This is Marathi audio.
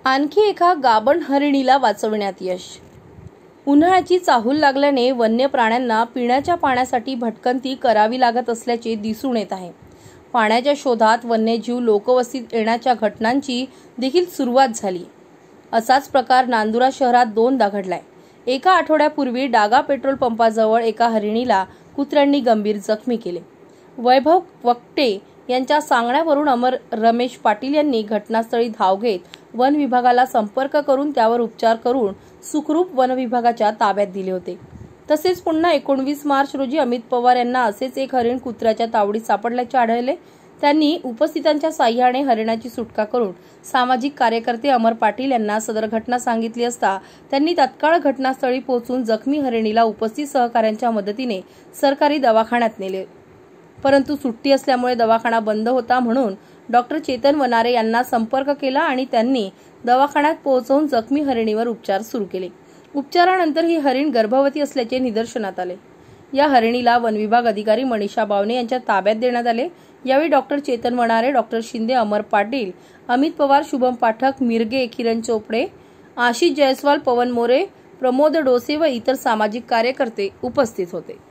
आणखी एका गाभण हरिणीला वाचवण्यात यश। उन्हाळ्याची चाहूल लागल्याने वन्य प्राण्यांना पिण्याच्या पाण्यासाठी भटकंती करावी लागत असल्याचे दिसून येत आहे। पाण्याच्या शोधात वन्यजीव लोकवस्तीत येण्याच्या घटनांची देखील सुरुवात झाली। असाच प्रकार नांदुरा शहरात दोनदा घडलाय। एका आठवड्यापूर्वी डागा पेट्रोल पंपाजवळ एका हरिणीला कुत्र्यांनी गंभीर जखमी केले। वैभव वक्टे यांच्या सांगण्यावरून अमर रमेश पाटील यांनी घटनास्थळी धाव घेत वन विभागाला संपर्क करून त्यावर उपचार करून सुखरूप वन विभागाच्या ताब्यात दिले होते। तसेच पुन्हा 19 मार्च रोजी अमित पवार यांना असेच एक हरिण कुत्र्याच्या तावडीत सापडल्याचे आढळले। त्यांनी उपस्थितांच्या साह्याने हरिणाची सुटका करून सामाजिक कार्यकर्ते अमर पाटील यांना सदर घटना सांगितली असता त्यांनी तत्काळ घटनास्थळी पोहोचून जखमी हरिणीला उपस्थित सहकाऱ्यांच्या मदतीने सरकारी दवाखान्यात नेले। परंतु सुट्टी असल्यामुळे दवाखाना बंद होता, म्हणून डॉक्टर चेतन वनारे यांना संपर्क केला आणि त्यांनी दवाखान्यात पोहोचवून जखमी हरिणीवर उपचार सुरू केले। उपचारानंतर ही हरिण गर्भवती असल्याचे निदर्शनात आले। या हरिणीला वन विभाग अधिकारी मनीषा बावणे यांच्या ताब्यात देण्यात आले। यावेळी डॉक्टर चेतन वनारे, डॉक्टर शिंदे, अमर पाटील, अमित पवार, शुभम पाठक, मिरगे, किरण चोपडे, आशिष जयस्वाल, पवन मोरे, प्रमोद डोसे व इतर सामाजिक कार्यकर्ते उपस्थित होते।